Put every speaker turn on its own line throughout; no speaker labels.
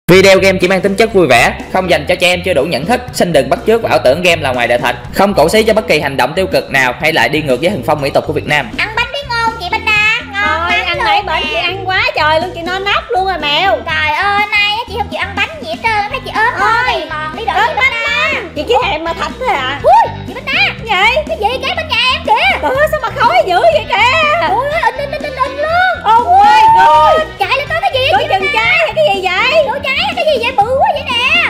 Video game chỉ mang tính chất vui vẻ, không dành cho trẻ em chưa đủ nhận thức. Xin đừng bắt chước và ảo tưởng game là ngoài đời thật, không cổ xí cho bất kỳ hành động tiêu cực nào hay lại đi ngược với thuần phong mỹ tục của Việt Nam.
Ăn bánh biết ngon chị Panda, ngon
thôi ăn nãy bển chị ăn quá trời luôn, chị no nóc luôn rồi mèo.
Trời ơi, nay chị không chịu ăn bánh gì hết trơn, thấy chị ốm thôi mòn đi đổi chị Panda.
Chị chỉ thèm mà thạch thôi à.
Ui, chị Panda.
Vậy?
Cái gì kế bên nhà em kìa.
Trời ơi, sao mà khói dữ vậy kìa.
Ui, in luôn.
Oh my god.
Chạy lên tới cái gì
Đôi chân trái hay cái gì vậy?
Đôi trái hay cái gì vậy, bự quá vậy nè.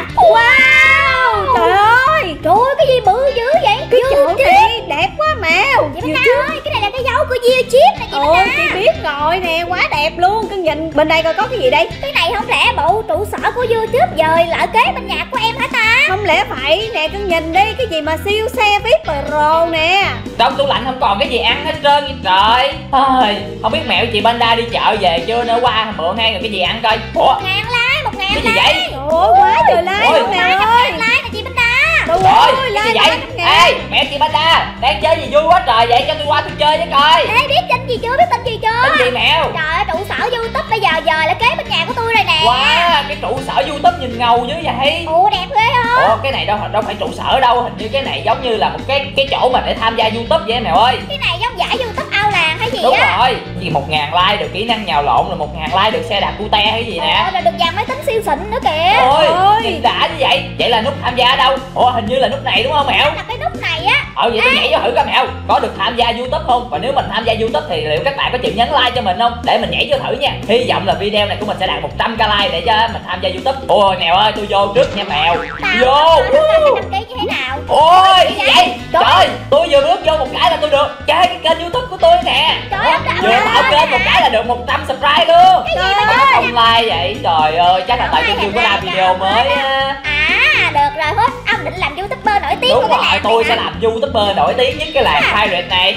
Wow. Trời ơi.
Trời ơi, cái gì bự dữ vậy?
Cái chỗ chị đẹp quá mèo.
Chị Panda ơi, cái này là cái dấu của Diêu Chip nè chị Panda.
Ôi chị biết rồi nè, quá đẹp luôn. Cưng nhìn bên đây coi có cái gì đây.
Cái này không lẽ bộ trụ sở của YouTube dời lại kế bên nhà của em hả ta?
Không lẽ phải nè, cưng nhìn đi, cái gì mà siêu xe VIP Pro nè.
Trong tủ lạnh không còn cái gì ăn hết trơn vậy trời. Thôi, không biết mẹo chị Panda đi chợ về chưa nữa, qua mượn hai người cái gì ăn coi. Ủa?
1.000 like, 1.000
Cái gì vậy?
Trời ơi, quá trời like luôn nè ơi.
Like nè chị Panda.
Trời
Trời
ơi,
cái gì
like
vậy?
5.000.
Ê, mẹ chị Panda đang chơi gì vui quá trời vậy, cho tôi qua tôi chơi với coi.
Ê, biết tin gì chưa, biết tin gì chưa?
Tên gì mẹo?
Trời ơi, trụ sở YouTube bây giờ dời lại kế bên nhà của tôi rồi nè.
Wow, cái trụ sở YouTube nhìn ngầu dữ vậy.
Ủa đẹp ghê không?
Ủa cái này đâu phải trụ sở đâu, hình như cái này giống như là một cái chỗ mà để tham gia YouTube vậy mèo ơi.
Cái này giống giải YouTube ao làng hay gì
Đúng
á?
rồi, gì 1.000 like được kỹ năng nhào lộn, rồi 1.000 like được xe đạp cute hay gì nè.
Rồi được dàn máy tính siêu xịn nữa kìa.
Ôi, nhìn đã như vậy. Vậy là nút tham gia ở đâu? Ủa hình như là nút này đúng không mẹo?
Là cái nút này á.
Vậy tôi nhảy vô thử coi mẹo, có được tham gia YouTube không? Và nếu mình tham gia YouTube thì liệu các bạn có chịu nhấn like cho mình không? Để mình nhảy vô thử nha. Hy vọng là video này của mình sẽ đạt 100k like để cho mình tham gia YouTube. Ôi mèo ơi, tôi vô trước nha mèo. Vô.
Đăng ký như thế nào?
Ôi cái gì vậy? Trời, tôi vừa bước vô một cái là tôi được chơi cái kênh YouTube của tôi nè. Vừa tạo kênh một cái là được 100 subscribe luôn.
Cái gì
mà không like vậy? Trời ơi, chắc là tại tôi chưa có ra video mới á.
À, được rồi Hút, ông định làm YouTuber nổi tiếng.
Đúng rồi, tôi sẽ làm YouTuber nổi tiếng nhất cái làng pirate này.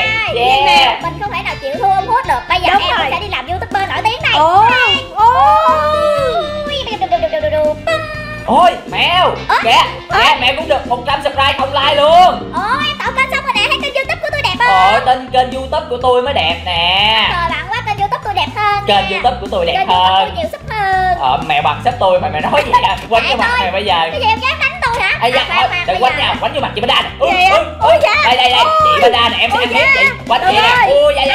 Yeah. Mình không thể nào chịu thua ông Hút được. Bây giờ em sẽ đi làm YouTuber nổi tiếng này.
Ôi mèo, kìa mèo cũng được 100 subscribe không like luôn.
Ôi em tạo kênh xong rồi nè, thấy kênh YouTube của tôi đẹp không?
Tên kênh YouTube của tôi mới đẹp nè.
Trời bạn quá, kênh YouTube tôi đẹp hơn.
Kênh YouTube của tôi đẹp
kênh
hơn.
YouTube tôi nhiều sub hơn.
Mèo bằng sub tôi mà mày nói gì à? Quánh vô mặt mày bây giờ.
Cái gì em dám đánh tôi hả?
Ây da, thôi, đừng quánh nhau, quánh vô mặt chị Panda nè. Đây, chị Panda nè, em sẽ ăn hiếp chị. Quánh chị nè. Ui, dạ.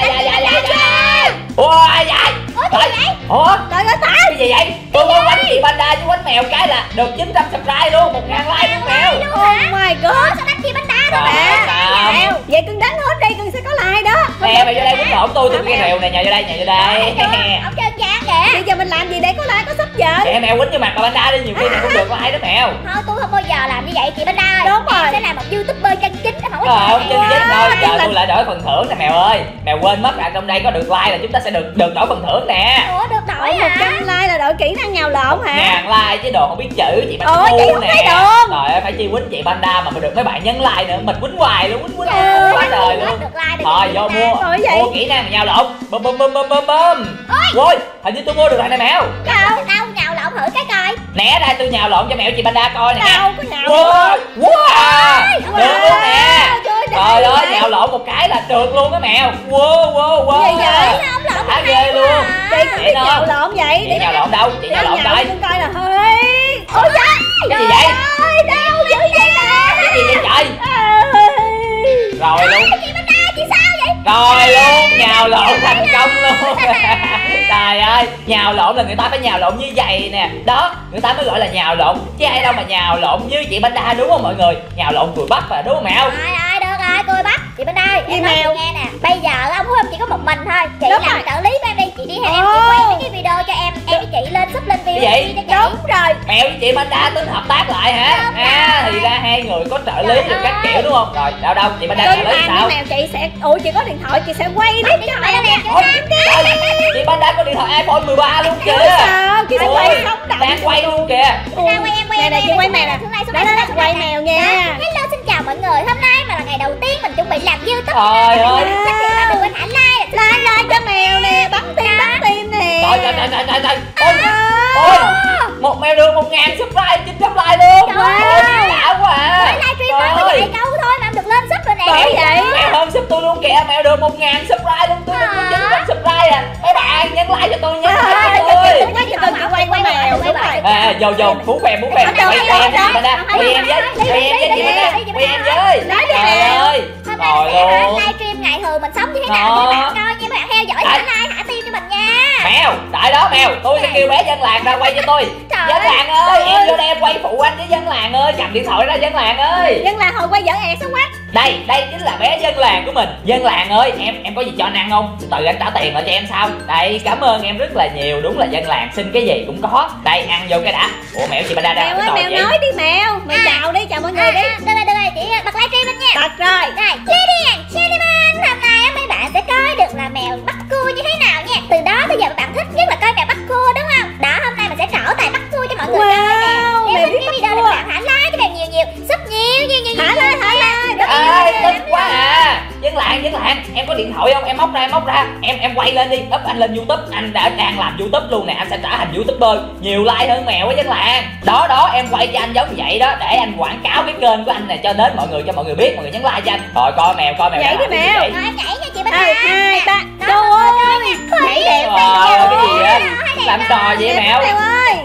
Ôi, dạ. Ủa? Cái gì vậy? Tôi quánh chị Panda chứ quánh mèo cái là được 900 subscribe luôn, 1.000 like luôn mèo.
Oh my god.
Sao đánh chị Panda đó
mèo? Vậy cưng đánh hết đi, cưng sẽ có like đó.
Nè, mày vô đây quýnh lộn tôi nghe rượu nè, nhào vô đây.
Ông chơi gian kìa.
Bây giờ mình làm gì để có like, có sub giờ?
Kệ mèo quýnh vô mặt bà Panda đi, nhiều khi mày cũng được like đó mèo.
Thôi tôi không bao giờ làm như vậy chị Panda ơi.
Đúng rồi.
Em sẽ làm một YouTuber chân chính, không có
Không chân chính thôi, giờ tôi lại đổi phần thưởng nè mèo ơi. Mèo quên mất rằng trong đây có được like là chúng ta sẽ được đổi phần thưởng nè.
Ủa được đổi hả?
100 like là đổi kỹ năng nhào lộn hả?
1.000 like chứ đồ không biết chữ chị Bạch
Ủa, chị không
nè.
thấy được.
Trời ơi, phải chi quýnh chị Panda mà được mấy bạn nhấn like nữa, mình quýnh hoài luôn, quýnh quá trời luôn. Thôi vô mua kỹ năng nhào lộn. Bum. Ôi, hình như tôi mua được rồi nè mèo.
Đâu nhào lộn thử cái coi.
Né ra tôi nhào lộn cho mèo chị Panda coi nè.
Đâu có nhào.
Wow, được luôn nè. Trời ơi, nhào lộn một cái là trượt luôn á mèo. Wow.
Gì vậy?
Đã ghê luôn.
Chị cũng biết nhào lộn vậy.
Chị nhào lộn đâu? Chị nhào lộn coi.
Coi là hơi. Ôi da.
Cái gì vậy?
Đâu dữ vậy nè.
Cái gì vậy trời? Rồi luôn.
Chị sao vậy?
Rồi luôn, nhào lộn thành công luôn. Trời ơi, nhào lộn là người ta phải nhào lộn như vậy nè. Đó, người ta mới gọi là nhào lộn. Chứ ai đâu mà nhào lộn như chị Panda, đúng không mọi người? Nhào lộn cùi bắp mà, đúng không mèo?
Rồi, được rồi, cùi bắp. Chị Panda ơi, em nói chị nghe nè. Bây giờ ông Hút chỉ có một mình thôi. Chị làm trợ lý của em đi. Chị đi theo em, chị quay mấy cái video cho em với chị lên sub lên video.
Vậy?
Đúng rồi.
Mèo với chị Panda tính hợp tác lại hả? Thì ra hai người có trợ lý được các kiểu đúng không? Rồi, đâu chị Panda trợ lý sao?
Mèo chị sẽ chị có điện thoại, chị sẽ quay
Điện thoại nè.
Chị Panda có điện thoại iPhone 13 luôn kìa.
Sao? Chị sẽ quay sống động.
Đang quay luôn kìa.
Quay em
nè, chị quay mèo nè. Đó, quay mèo nha.
Hello, xin chào mọi người. Hôm nay mà là ngày đầu tiên mình chuẩn bị làm YouTube.
Trời ơi.
Các bạn đừng quên hãy
like cho mèo nè, bắn tim nè.
Trời. Ôi, một mèo được 1.000 subscribe, 900 like luôn.
Trời
đã quá à.
livestream nói vài câu thôi mà em được lên sub rồi nè.
Bởi vậy
mèo hơn sub tôi luôn kìa, mèo được 1.000 subscribe luôn, tôi được 900 subscribe à. Mấy bạn nhấn like cho tôi nha.
Chị quay qua mèo.
Vô phú khoe quay em với chị Banda, quay em với chị Banda, quay em với. Trời ơi. Rồi luôn.
Livestream ngày thường mình sống như thế nào cho bạn coi nha, bạn theo dõi like thả tim cho mình nha.
Mèo, tại đó Mèo, tôi sẽ kêu bé dân làng ra quay cho tôi. Dân làng ơi, em vô đây em quay phụ anh với dân làng ơi, cầm điện thoại ra dân làng ơi.
Dân làng hồi quay dở ẹt xuống quá.
Đây chính là bé dân làng của mình. Dân làng ơi, em có gì cho anh ăn không? Từ từ anh trả tiền lại cho em sao? Đây, cảm ơn em rất là nhiều. Đúng là dân làng xin cái gì cũng có. Đây, ăn vô cái đã. Ủa Mèo chị Banda ra.
Mèo ơi, Mèo nói đi Mèo. Mèo chào đi, chào mọi người đi.
Được rồi, chị bật livestream lên nha.
Bật rồi.
Rồi, Chiliman, hôm nay mấy bạn sẽ coi được là mèo bắt cua như thế nào nha. Từ đó tới giờ các bạn thích nhất là coi mèo bắt cua đúng không? Đó, hôm nay mình sẽ trổ tài bắt cua cho mọi người coi nè. Nếu thích cái video này bạn hãy like cho mèo nhiều, sub nhiều.
Thả lên.
Ê, thích quá à. Dân làng, em có điện thoại không? Em móc ra. Em quay lên đi, up anh lên YouTube. Anh đang làm YouTube luôn nè, anh sẽ trở thành YouTuber nhiều like hơn Mèo á dân làng. Đó, em quay cho anh giống vậy đó, để anh quảng cáo cái kênh của anh này cho đến mọi người, cho mọi người biết, mọi người nhấn like cho anh. Rồi coi Mèo
nhảy đi Mèo.
Rồi em nhảy nha chị Banda.
2, 3. Trời ơi,
nhảy
đẹp
cái gì vậy? Làm trò gì vậy Mèo?
Mèo ơi.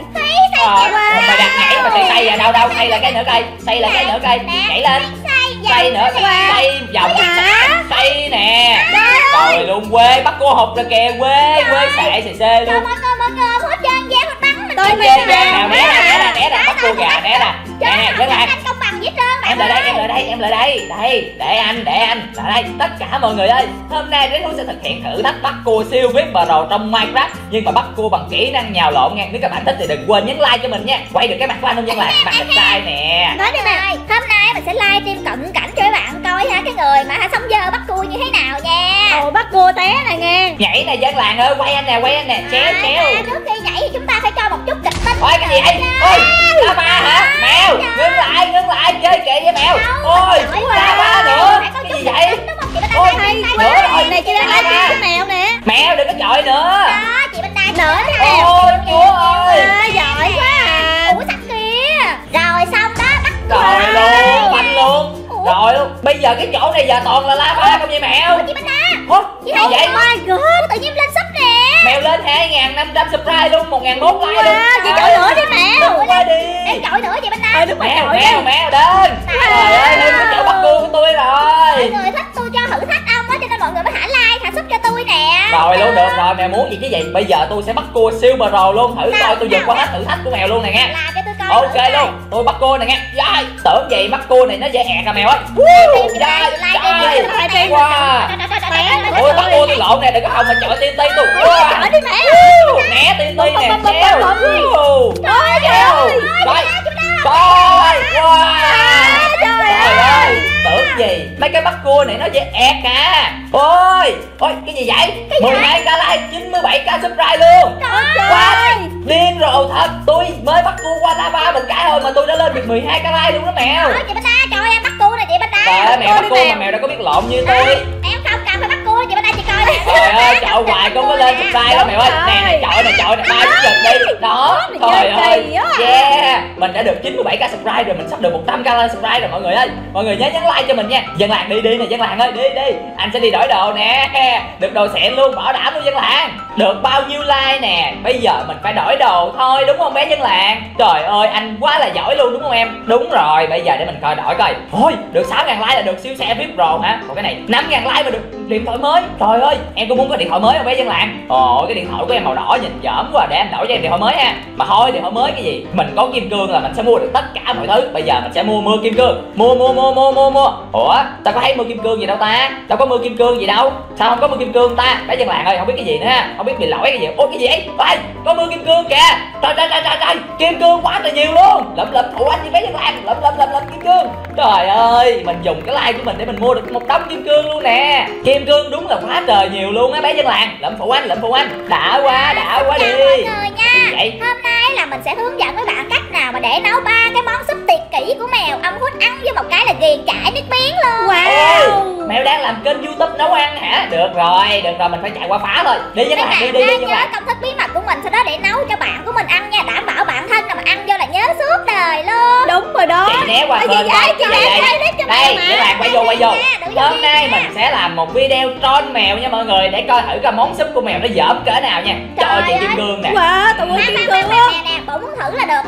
Mày đặt nhảy mà xây à? Đâu xây lại cái nữa cây, nhảy lên. Xây nữa, xây vòng, xây nè. Rồi luôn, quê bắt cô hụt rồi kìa, quê xệ luôn.
Mọi người hốt chân gian hốt bắn mình.
Tôi né ra, bắt cô gà né ra. Nè, dân làng.
Công bằng với trơn.
Em lại đây. Để anh. Lại đây, tất cả mọi người ơi. Hôm nay Red Hút sẽ thực hiện thử thách bắt cua siêu VIP Pro trong Minecraft, nhưng mà bắt cua bằng kỹ năng nhào lộn nha. Nếu các bạn thích thì đừng quên nhấn like cho mình nha. Quay được cái mặt của anh không dân làng? Mặt đẹp trai nè.
Nói đi mày, hôm nay mình sẽ livestream cận cảnh cho các bạn coi ha, cái người mà sống dơ bắt cua như thế nào nha.
Ồ, bắt cua té này nghe.
Nhảy nè dân làng ơi, quay anh nè, chéo.
Trước khi nhảy thì chúng ta phải cho một chút kịch tính.
Ôi cái gì vậy? Ôi, lava hả? Mèo, ngưng lại, chơi kệ với Mèo. Ôi, lava nữa. Cái gì vậy?
Ôi,
nữa rồi.
Này chị đang livestream cho Mèo nè.
Mèo đừng có chọi nữa.
Đó, chị bên đây nữa đi Mèo.
Ôi, Chúa ơi.
Giỏi quá à.
Ủa sẵn kìa. Rồi xong đó, bắt
Rồi luôn, banh luôn. Rồi luôn, bây giờ cái chỗ này giờ toàn là lava không vậy Mèo?
Chị bên đây.
Ủa, gì vậy?
Oh my god,
tự nhiên lên sub nè.
Mèo lên 2.500 subscribe luôn, 1.000 like luôn.
Chị chọi nữa đi Mèo.
Qua đi.
Em chọi nữa chị bên đây.
Mèo đến. Trời ơi, Hưng có chỗ bắt cua của tôi rồi.
Mọi người thích tôi cho thử thách ông á, cho nên mọi người mới thả like, thả sub cho tôi nè.
Rồi luôn, được rồi, Mèo muốn gì chứ gì. Bây giờ tôi sẽ bắt cua siêu pro luôn, thử coi tôi vượt qua hết thử thách của Mèo luôn nè nghe.
Làm cho tôi coi.
Ok luôn, tôi bắt cua nè nghe. Rồi, tưởng gì bắt cua này nó dễ ẹt à Mèo ơi. Wow. Ôi bắt cua tôi lộn nè, đừng có hòng mà chọi TNT tôi.
Chọi đi Mèo.
Né TNT nè, treo. Rồi, trời ơi, tưởng gì mấy cái bắt cua này nó dễ ẹt à. Ôi cái gì vậy? 12k like, 97k subscribe luôn. Quá điên rồ thật. Tôi mới bắt cua qua lava mình cả thôi mà tôi đã lên được 12k like luôn đó Mèo.
Chị bên đây cho em bắt cua nè chị bên đây.
Trời ơi, Mèo bắt cua mà Mèo đâu có biết lộn như tôi.
Em không cần phải bắt cua chị bên đây chị coi nè.
Trời ơi, chọi hoài cũng có lên subscribe đâu Mèo ơi. Nè, chọi nè, 3 chục đi. Đó, trời ơi. Yeah, mình đã được 97k subscribe rồi, mình sắp được 100k subscribe rồi mọi người ơi. Mọi người nhớ nhấn like cho mình nha. Dân làng đi nè, dân làng ơi, đi. Anh sẽ đi đổi đồ nè. Được đồ xịn luôn, bảo đảm luôn dân làng. Được bao nhiêu like nè, bây giờ mình phải đổi đồ thôi đúng không bé dân làng? Trời ơi, anh quá là giỏi luôn đúng không em? Đúng rồi, bây giờ để mình coi đổi coi. Ôi, được 6.000 like là được siêu xe VIP Pro hả? Còn cái này 5.000 like mà được điện thoại mới. Trời ơi, em có muốn có điện thoại mới không bé dân làng? Ồ, cái điện thoại của em màu đỏ nhìn dởm quá, để anh đổi cho em điện thoại mới ha. Mà thôi, điện thoại mới cái gì? Mình có kim cương là mình sẽ mua được tất cả mọi thứ. Bây giờ mình sẽ mua kim cương. Mua. Ủa, tao có thấy mua kim cương gì đâu ta? Tao có mua kim cương gì đâu? Sao không có mua kim cương ta? Bé dân làng ơi, không biết cái gì nữa ha. Không biết bị lỗi cái gì. Ôi cái gì vậy? Ôi, có mua kim cương kìa. Trời, kim cương quá trời nhiều luôn. Lụm phụ anh với bé dân làng. Lụm kim cương. Trời ơi, mình dùng cái like của mình để mình mua được một đống kim cương luôn nè. Kim cương đúng là quá trời nhiều luôn á bé dân làng. Lụm phụ anh. Đã quá đi.
Mọi người nha. Hôm nay là mình sẽ hướng dẫn với bạn cách nào mà để nấu 3 cái món súp tuyệt kỹ của Mèo. Ông Hút ăn với một cái là ghiền chảy nước miếng luôn.
Wow.
Ôi, Mèo đang làm kênh YouTube nấu ăn hả? Được rồi, mình phải chạy qua phá thôi. Đi dân làng, đi dân làng.
Công thức bí mật của mình sau đó để nấu cho bạn của mình ăn nha, đảm bảo bạn thân nào mà ăn vô là nhớ suốt đời luôn.
Đúng rồi đó.
Chị né qua bên đây. Đây, dân làng quay vô. Hôm nay mình sẽ làm một video troll Mèo nha mọi người, để coi thử coi món súp của Mèo nó dởm cỡ nào nha. Trời ơi, chị kim cương nè.
Wow, tụi kim cương.
Nè, bộ muốn thử là được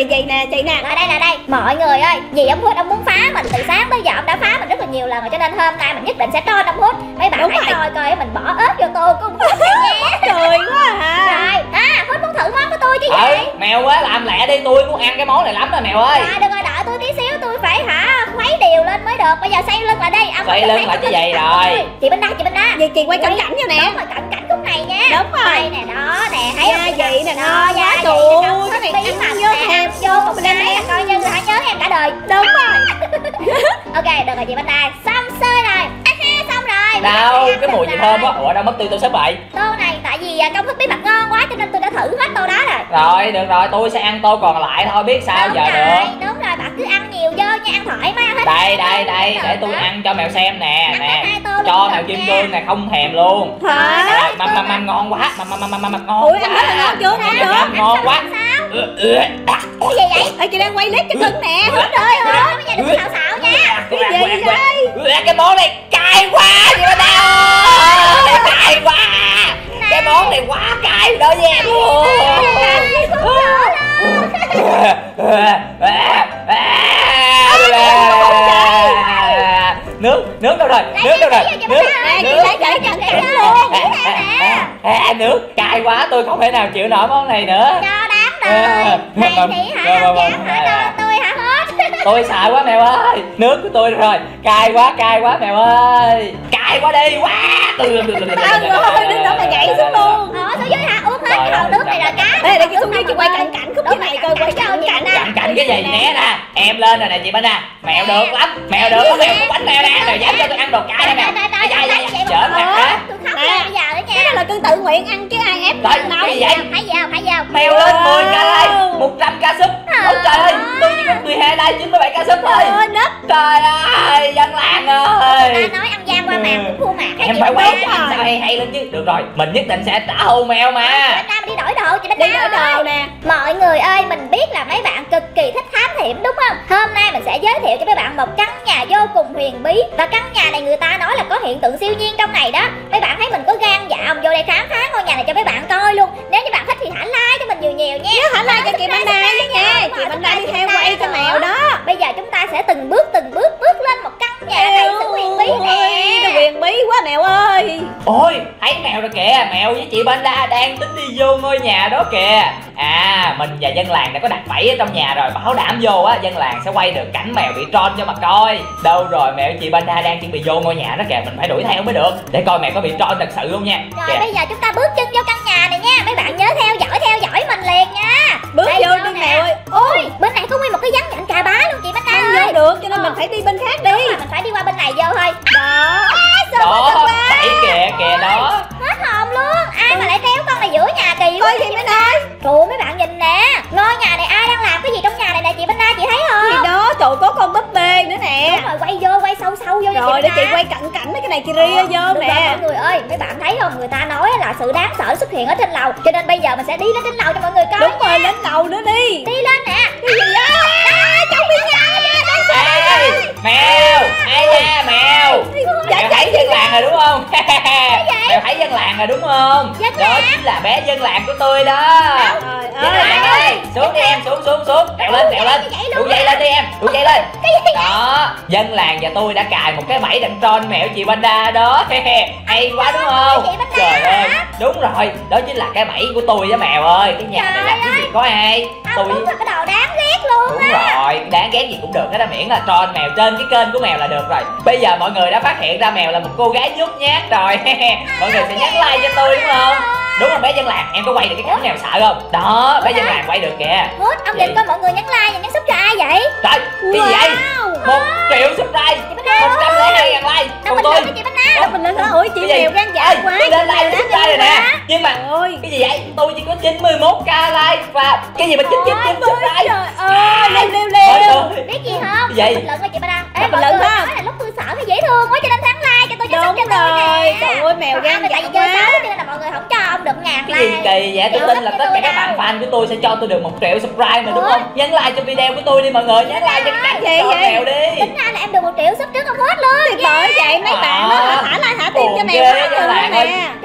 Vậy nè chị nè.
Là đây mọi người ơi, vì ông Hút ông muốn phá mình từ sáng tới giờ, ông đã phá mình rất là nhiều lần rồi, cho nên hôm nay mình nhất định sẽ troll ông Hút. Mấy bạn hãy coi mình bỏ ớt vô tô của ông Hút nha.
Trời quá hả.
Rồi Hút muốn thử món của tôi chứ gì?
Mèo á, làm lẹ đi, tôi muốn ăn cái món này lắm rồi mèo ơi.
Được rồi, đợi tôi tí xíu, tôi phải khuấy đều lên mới được. Bây giờ xoay lưng lại đi.
Xoay lưng lại như vậy rồi.
Chị Bên Đa
Vậy chị quay cận cảnh cho nè.
Đúng rồi, cận cảnh khúc này nha.
Đúng rồi.
Đây nè, đó nè, thấy
Gia
không?
vị nè,
Đó,
ngon
gia
quá.
vị
Trời
nè,
ơi, cái này
bí
ăn
mật
vô
nè,
thèm
vô một
vô
cái
em.
coi như hãy nhớ em cả đời.
Đúng rồi.
Ok, được rồi chị Bên Đa, xong xuôi rồi. Xong rồi.
Đâu, cái mùi gì thơm quá. Ủa đâu mất tiêu tôi sắp vậy.
Tô này tại vì công thức bí mật ngon quá cho nên tôi đã thử hết tô đó rồi.
Rồi, được rồi, tôi sẽ ăn tô còn lại thôi, biết sao
Đúng
giờ
rồi,
được.
đúng rồi, bạn cứ ăn nhiều vô nha, ăn thoải mái hết.
Đây, để tôi ăn cho mèo xem nè,
Ăn
nè.
hết 2 tô luôn
Cho
được
mèo kim
nha.
cương này không thèm luôn.
Hả?
Mâm ngon quá, ngon
Ui, ăn hết rồi, ngon chưa, ngon chưa?
ngon quá.
Sao?
Ủa,
Cái gì vậy?
Ê, chị đang quay clip cho cưng nè.
Hết rồi, bây giờ đừng có xạo nha.
Cái gì vậy?
cái món này cay quá chị Bánh Đa ơi, cay quá. Cái món này quá cay đối với em luôn. Nước đâu rồi? Nước đâu rồi? Nước.
Nè, chị lấy chạy cận cảnh luôn.
Nước cay quá, tôi không thể nào chịu nổi món này nữa.
Cho đáng đời. Này thì hả, không dám hả, cho tôi hả hết.
Tôi sợ quá mèo ơi, nước của tôi rồi, cay quá mèo ơi, cay quá đi quá.
Tao rồi, đến đó mà gãy xuống luôn.
Xuống dưới hả, uống hết cái hồ nước này rồi cá.
Ê, để chị xuống dưới chị quay cận cảnh khúc dưới này coi, quay cận cảnh.
Cận cảnh cái gì né nè, em lên rồi nè chị Bánh Đa. Mèo được lắm, mèo được lắm, mèo có bánh mèo nè, rồi dám cho tôi ăn đồ cay hả mèo? Giỡn nè hả?
Tôi khóc bây giờ nữa nha.
Cái đó là cưng tự nguyện ăn chứ ai ép
Đấy,
đâu.
cái gì vậy?
Hãy vào.
Mèo lên 10 ca like, 100 ca sub. Ôi trời ơi, tôi chỉ có 12 like, 97 ca sub thôi. Trời ơi, dân làng ơi.
Ta nói ăn gian qua màng cũng thua màng.
Em phải quay cho anh sao hay lên chứ. Được rồi, mình nhất định sẽ trả thù mèo mà.
Chị Bánh Đa đi đổi đồ, chị Bánh
Đi đổi
Đa
đồ nè.
Mọi người ơi, mình biết là mấy bạn cực kỳ thích thám hiểm đúng không? Hôm nay mình sẽ giới thiệu cho mấy bạn một căn nhà vô cùng huyền bí. Và căn nhà này người ta nói là có hiện tượng siêu nhiên trong này đó. Mấy bạn thấy mình có gan dạ không? Vô đây khám phá ngôi nhà này cho mấy bạn coi luôn. Nếu như bạn thích thì hãy like cho mình nhiều nha.
Nhớ hãy like cho chị Bánh Đa với nha. Chị Bánh Đa đi theo quay cho mèo đó.
Bây giờ chúng ta sẽ từng bước bước lên một căn nhà đầy sự huyền bí nè.
Nó huyền bí quá mèo ơi.
Ôi, thấy mèo rồi kìa, mèo với chị Bánh Đa đang tính đi vô ngôi nhà đó kìa. À, mình và dân làng đã có đặt bẫy ở trong nhà rồi, bảo đảm vô á, dân làng sẽ quay được cảnh mèo bị troll cho mà coi. Đâu rồi, mèo với chị Bánh Đa đang chuẩn bị vô ngôi nhà đó kìa, mình phải đuổi theo mới được. Để coi mèo có bị troll thật sự không nha.
Rồi bây giờ chúng ta bước chân vô căn nhà này nha. Mấy bạn nhớ theo dõi mình liền nha.
Bước
Đây,
vô đi mèo ơi.
Ôi, bên này có nguyên một cái rắn nhện cà bá luôn chị Bánh Đa
Không
ơi.
vô được cho nên mình phải đi bên khác đi.
Mình phải đi qua bên này vô thôi.
Đó.
Đó, thấy kìa đó.
Hết hồn luôn. Ai mà lại treo con này giữa nhà kỳ quá.
Coi gì mới nói.
Trời ơi, mấy bạn nhìn nè. Ngôi nhà này ai đang làm cái gì trong nhà này nè chị Bánh Đa, chị thấy không?
Thì đó, trời có con búp bê nữa nè.
Đúng rồi, quay sâu vô cho
Rồi để
Bánh
chị
Đa.
quay cận cảnh mấy cái này chị ria vô
Được rồi,
nè.
mọi người ơi, mấy bạn thấy không? Người ta nói là sự đáng sợ xuất hiện ở trên lầu. Cho nên bây giờ mình sẽ đi lên trên lầu cho mọi người coi.
Đúng rồi, lên lầu nữa đi.
Đi lên nè.
Cái gì đó?
Cháu bị nhào nha.
Ê, mèo, ai da mèo. Mèo thấy dân làng rồi đúng không? Mèo thấy dân làng rồi đúng không?
Dân
Đó
làng?
chính là bé dân làng của tôi đó.
Trời
Dân làng
ơi.
ơi, xuống đi em, xuống. Trèo lên. Đủ dây lên đi em, đủ dây lên. Đó, dân làng và tôi đã cài một cái bẫy đặng troll mèo chị Bánh Đa đó. Hay quá đúng không?
Chị Bánh Đa
Trời ơi,
hả?
đúng rồi, đó chính là cái bẫy của tôi với mèo ơi. Cái nhà này làm cái gì có ai.
Ông đúng là cái đồ đáng ghét luôn
Đúng
á.
rồi, đáng ghét gì cũng được hết á, miễn là troll mèo trên cái kênh của mèo là được rồi. Bây giờ mọi người đã phát hiện ra mèo là một cô gái nhút nhát rồi. Mọi người sẽ nhấn like cho tôi đúng không? Đúng không bé dân làng, em có quay được cái cảnh mèo sợ không? Đó, bé dân làng quay được kìa.
Hút, ông nhìn coi mọi người nhấn like và nhấn sub cho ai vậy?
Trời, cái gì vậy? 1 triệu subscribe, 102.000 like.
Đâu
Còn
mình
tôi
lên cái chị Bánh Đa.
Mình lên ôi chị
cái gì?
mèo gan dạ
Ê,
quá.
tôi lên like và subscribe rồi nè. Nhưng mà
Ôi.
cái gì vậy? Tôi chỉ có 91k like và cái gì mà 99 subscribe.
Trời ơi, leo.
Biết gì không?
Cái gì?
Bình luận coi chị Bánh Đa.
Bình
mọi
luận
người
không?
nói là lúc tôi sợ cái dễ thương quá cho nên thắng like cho tôi cho sub cho
Đúng
tôi
rồi.
nè.
Trời ơi, mèo gan
Tại
dạ
vì chơi
quá.
xấu cho nên là mọi người không cho ông được 1000
Cái gì
like.
kỳ vậy? Tôi
Chịu
tin
hết
là
cho
tất
tôi
cả các bạn
đâu.
fan của tôi sẽ cho tôi được 1 triệu subscribe mà đúng
Ủa?
không? Nhấn like cho video của tôi đi mọi người, nhấn like cho cái cảnh
Vậy
cho
vậy?
mèo đi.
Tính ra là em được 1 triệu sub trước ông hết luôn.
Thì bởi vậy mấy bạn đó thả like thả tim cho mèo
Ghê
quá
dân
rồi
làng ơi.
nè.
Chung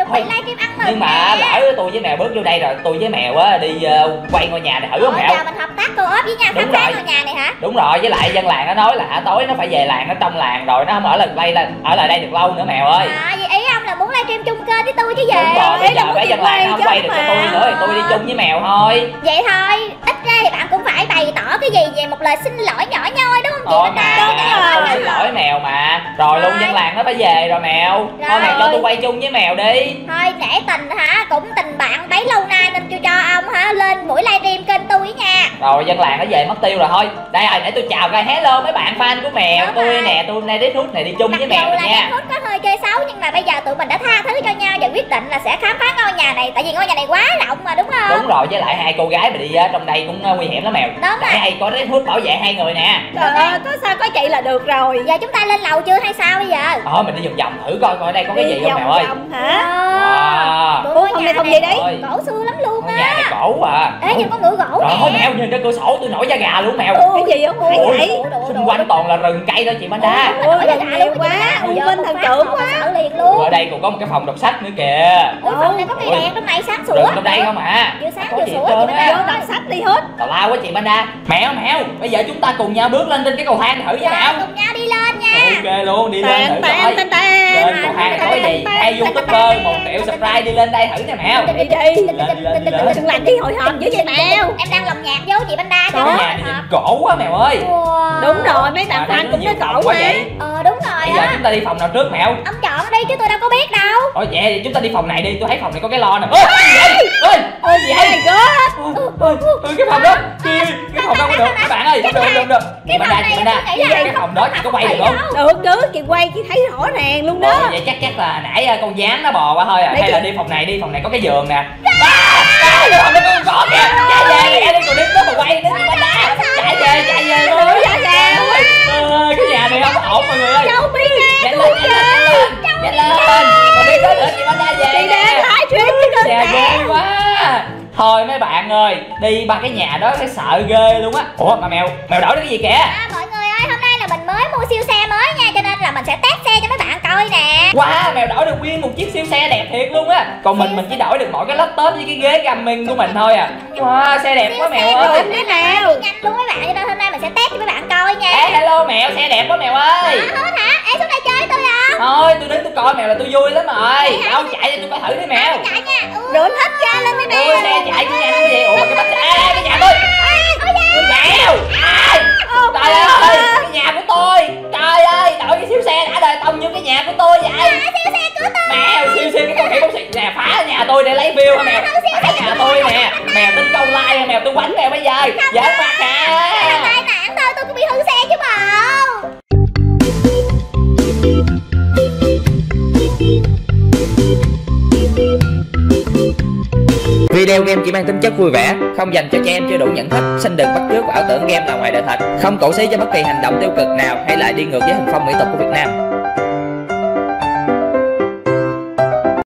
bị livestream ăn mừng.
Nhưng mà lỡ tôi với mèo bước vô đây rồi, tôi với mèo á đi quay ngôi nhà này thử không mèo?
Giờ mình hợp tác co-op với nhau khám phá ngôi nhà này hả?
Đúng rồi, với lại dân làng nó nói là tối nó phải về làng, nó trong làng rồi nó không ở lại đây được lâu nữa mèo ơi.
Vậy ý ông là muốn livestream chung kênh với tôi chứ gì?
Đúng rồi, bây giờ mấy dân làng nó không quay được cho tôi nữa thì tôi đi chung với mèo thôi.
Vậy thôi, ít ra thì bạn cũng phải bày tỏ cái gì về một lời xin lỗi nhỏ nhoi đúng không chị Bánh Đa?
Tôi xin lỗi mèo mà. Rồi luôn dân làng nó phải về rồi mèo. Thôi mèo cho tôi quay chung với mèo đi.
Thôi nể tình hả, cũng tình bạn bấy lâu nay nên cho ông hả lên buổi livestream kênh tôi nha.
Rồi dân làng nó về mất tiêu rồi thôi. Đây rồi, để tôi chào coi hello mấy bạn fan của mèo. Tôi nè, tôi nay Death Hood này đi chung với mèo nha.
Death Hood có hơi chơi xấu nhưng mà bây giờ tụi mình đã tha thứ cho nhau và quyết định là sẽ khám phá ngôi nhà này, tại vì ngôi nhà này quá rộng mà đúng không?
Đúng rồi, với lại hai cô gái mà đi trong đây cũng nguy hiểm lắm mèo.
Đúng rồi.
Hay có Death Hood bảo vệ hai người nè.
Trời ơi, có sao có chị là được rồi.
Giờ chúng ta lên lầu chưa hay sao bây giờ?
Thôi mình đi vòng vòng thử coi coi đây có cái gì không mèo ơi.
Hả? Ủa không đi không gì đấy.
Cổ xưa lắm luôn
á. Nhà này cổ à.
Ê nhìn con ngựa gỗ nè.
Trời mèo, nhìn ra cửa sổ tôi nổi da gà luôn mèo.
Cái gì không phải vậy?
Xung quanh toàn là rừng cây thôi chị Bánh Đa.
Ôi nhiều quá, ung binh thần trưởng quá.
Sợ liền luôn.
Ở đây còn có một cái phòng đọc sách nữa kìa.
Ủa phòng này có cây đèn trong này sáng sủa.
Trong đây không à.
Vừa sáng vừa sủa chị Bánh Đa.
Vô đọc sách đi hết.
Tào lao quá chị Bánh Đa. Mèo, bây giờ chúng ta cùng nhau bước lên trên cái cầu thang thử với mèo.
Cùng nhau đi lên nha.
Ok luôn, đi lên thử coi. Lên cầu thang này có cái gì? Hai YouTuber 1 triệu subscribe đi lên đây thử nè mèo.
Đi đừng làm chi hồi hộp dữ vậy mèo.
Em đang lồng nhạc vô chị Bánh Đa cho
nó hồi hộp. Cổ quá mèo ơi.
Đúng rồi, mấy bạn fan cũng nói cổ quá.
Đúng rồi.
Bây giờ chúng ta đi phòng nào trước mèo?
Ông chọn đi chứ tôi đâu có biết đâu.
Vậy thì chúng ta đi phòng này đi, tôi thấy phòng này có cái lo nè. Ôi gì vậy? Cái phòng đó, cái phòng đâu có được các bạn ơi, không được. Chị Bánh Đa, cái phòng đó chị có quay được không?
Được, chị quay chị thấy rõ ràng luôn đó.
Vậy chắc là nãy con gián nó bò qua thôi à. Hay là đi phòng này có cái giường nè. Cái phòng đó có kìa. Chạy về đi, còn đứng đó mà quay đến chị Bánh Đa. Chạy về thôi. Cái nhà này không ổn mọi người ơi.
Đâu biết
nhanh lên. Còn đi tới nữa chị Bánh Đa về.
Chị đang livestream chứ cơ.
Ghê quá. Thôi mấy bạn ơi, đi ba cái nhà đó thấy sợ ghê luôn á. Ủa mà mèo đổi được cái gì kìa?
Mọi người ơi, hôm nay là mình mới mua siêu xe mới nha, cho nên là mình sẽ test xe cho mấy bạn coi nè.
Wow, mèo đổi được nguyên một chiếc siêu xe đẹp thiệt luôn á. Còn mình chỉ đổi được mỗi cái laptop với cái ghế gaming của mình thôi à. Wow, xe đẹp quá mèo ơi.
Cái nào
nhanh luôn mấy bạn, cho nên hôm nay mình sẽ test cho mấy bạn coi nha.
Ê hello mèo, xe đẹp quá mèo ơi.
Hết hả? Ê xuống đây chơi với tôi không?
Thôi tôi đứng tôi coi mèo là tôi vui lắm rồi. Đâu chạy cho tôi coi thử đi mèo.
Chạy nha.
Rửa hết ga lên mấy mèo.
Ôi xe chạy cái nhanh cái gì? Ủa cái bánh xe cái nhà tôi. Mèo. Trời ơi, cái nhà của tôi. Trời ơi, đổi cái siêu xe đã đời tông như cái nhà của tôi vậy.
Siêu xe của tôi.
Mèo siêu cái con khỉ bóng xịt nè, phá nhà tôi để lấy view hả mèo? Phá nhà tôi nè. Mèo tính câu like mèo, tôi quánh mèo bây giờ. Giỡn mặt hả?
Tai nạn thôi, tôi cũng bị hư xe chứ bộ.
Video game chỉ mang tính chất vui vẻ, không dành cho trẻ em chưa đủ nhận thức. Xin đừng bắt chước ảo tưởng game là ngoài đời thật, không cổ xí cho bất kỳ hành động tiêu cực nào hay lại đi ngược với hình phong mỹ tục của Việt Nam.